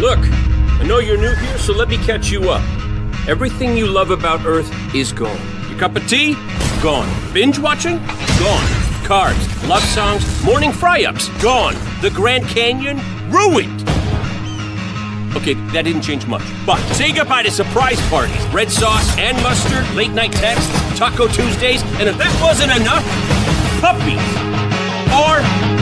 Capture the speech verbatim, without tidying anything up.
Look, I know you're new here, so let me catch you up. Everything you love about Earth is gone. Your cup of tea? Gone. Binge watching? Gone. Carbs, love songs, morning fry-ups? Gone. The Grand Canyon? Ruined. Okay, that didn't change much. But say goodbye to surprise parties, red sauce and mustard, late night texts, Taco Tuesdays, and if that wasn't enough, puppies are